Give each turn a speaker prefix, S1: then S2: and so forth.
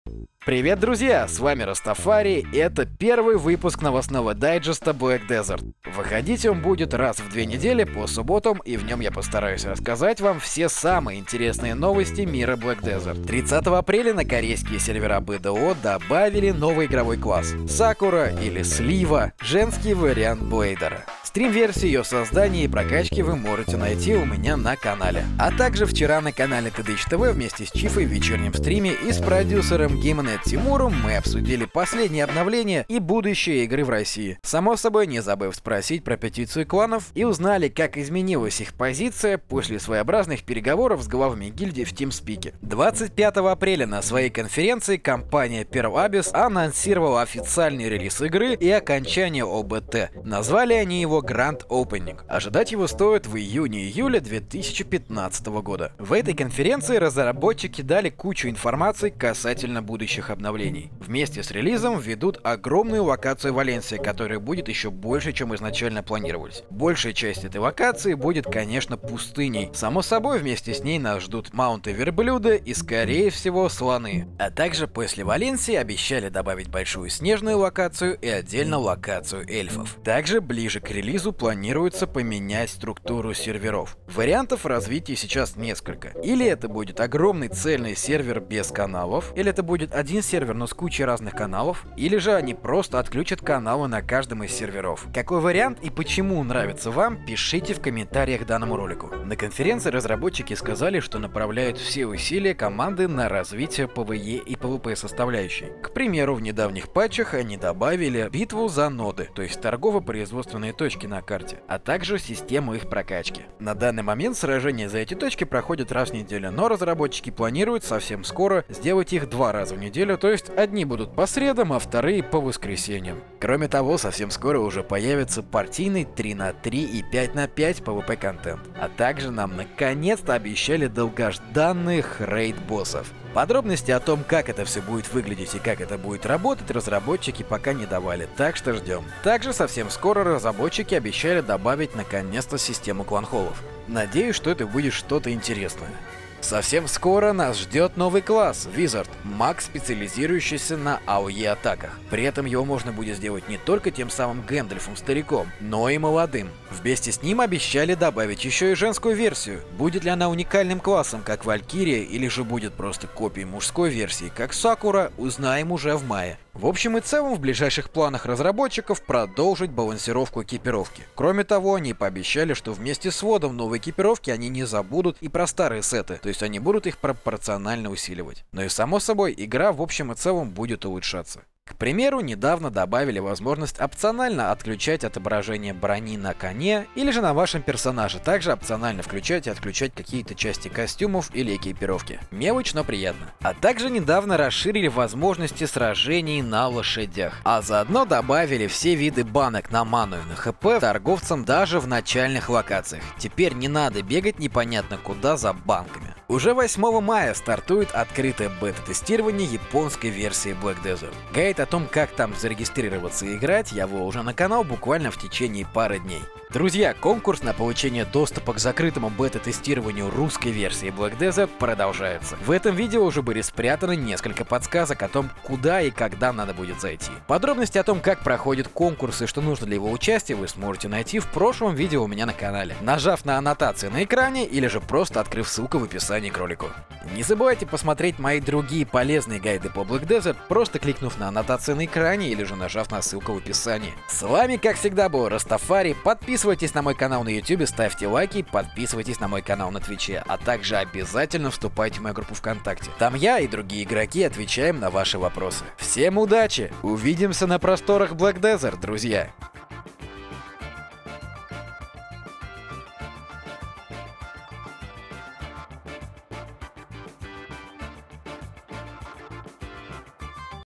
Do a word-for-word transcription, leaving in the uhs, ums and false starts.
S1: Привет, друзья! С вами Растафари, и это первый выпуск новостного дайджеста Black Desert. Выходить он будет раз в две недели по субботам, и в нем я постараюсь рассказать вам все самые интересные новости мира Black Desert. тридцатого апреля на корейские сервера би ди о добавили новый игровой класс — Сакура или Слива, женский вариант Блейдера. Стрим-версию ее создания и прокачки вы можете найти у меня на канале. А также вчера на канале тэ дэ ич тэ вэ вместе с Чифой в вечернем стриме и с продюсером Геймнет Тимуром мы обсудили последние обновления и будущее игры в России. Само собой, не забыв спросить про петицию кланов, и узнали, как изменилась их позиция после своеобразных переговоров с главами гильдии в TeamSpeak. двадцать пятого апреля на своей конференции компания Pearl Abyss анонсировала официальный релиз игры и окончание о бэ тэ. Назвали они его Grand Opening. Ожидать его стоит в июне-июле две тысячи пятнадцатого года. В этой конференции разработчики дали кучу информации касательно будущих обновлений. Вместе с релизом введут огромную локацию Валенсия, которая будет еще больше, чем изначально планировалось. Большая часть этой локации будет, конечно, пустыней. Само собой, вместе с ней нас ждут маунты верблюда и, скорее всего, слоны. А также после Валенсии обещали добавить большую снежную локацию и отдельно локацию эльфов. Также ближе к релизу планируется поменять структуру серверов. Вариантов развития сейчас несколько. Или это будет огромный цельный сервер без каналов, или это будет один сервер, но с кучей разных каналов, или же они просто отключат каналы на каждом из серверов. Какой вариант и почему нравится вам, пишите в комментариях к данному ролику. На конференции разработчики сказали, что направляют все усилия команды на развитие пэ вэ е и пэ вэ пэ составляющей. К примеру, в недавних патчах они добавили битву за ноды, то есть торгово-производственные точки на карте, а также систему их прокачки. На данный момент сражения за эти точки проходят раз в неделю, но разработчики планируют совсем скоро сделать их два раза в неделю, то есть одни будут по средам, а вторые по воскресеньям. Кроме того, совсем скоро уже появится партийный три на три и пять на пять пэ вэ пэ контент, а также нам наконец-то обещали долгожданных рейд-боссов. Подробности о том, как это все будет выглядеть и как это будет работать, разработчики пока не давали, так что ждем. Также совсем скоро разработчики обещали добавить наконец-то систему кланхоллов. Надеюсь, что это будет что-то интересное. Совсем скоро нас ждет новый класс — Wizard, маг, специализирующийся на а о е атаках. При этом его можно будет сделать не только тем самым Гэндальфом-стариком, но и молодым. Вместе с ним обещали добавить еще и женскую версию. Будет ли она уникальным классом, как Валькирия, или же будет просто копией мужской версии, как Сакура, узнаем уже в мае. В общем и целом, в ближайших планах разработчиков продолжить балансировку экипировки. Кроме того, они пообещали, что вместе с вводом новой экипировки они не забудут и про старые сеты, то есть они будут их пропорционально усиливать. Но и само собой, игра в общем и целом будет улучшаться. К примеру, недавно добавили возможность опционально отключать отображение брони на коне или же на вашем персонаже, также опционально включать и отключать какие-то части костюмов или экипировки. Мелочь, но приятно. А также недавно расширили возможности сражений на лошадях, а заодно добавили все виды банок на ману и на хэ пэ торговцам даже в начальных локациях. Теперь не надо бегать непонятно куда за банками. Уже восьмого мая стартует открытое бета-тестирование японской версии Black Desert. Гайд о том, как там зарегистрироваться и играть, я выложу на канал буквально в течение пары дней. Друзья, конкурс на получение доступа к закрытому бета-тестированию русской версии Black Desert продолжается. В этом видео уже были спрятаны несколько подсказок о том, куда и когда надо будет зайти. Подробности о том, как проходит конкурс и что нужно для его участия, вы сможете найти в прошлом видео у меня на канале, нажав на аннотации на экране или же просто открыв ссылку в описании к ролику. Не забывайте посмотреть мои другие полезные гайды по Black Desert, просто кликнув на аннотации на экране или же нажав на ссылку в описании. С вами, как всегда, был Растафари. Подписывайтесь на мой канал на ютубе, ставьте лайки, подписывайтесь на мой канал на твиче, а также обязательно вступайте в мою группу ВКонтакте. Там я и другие игроки отвечаем на ваши вопросы. Всем удачи! Увидимся на просторах Black Desert, друзья!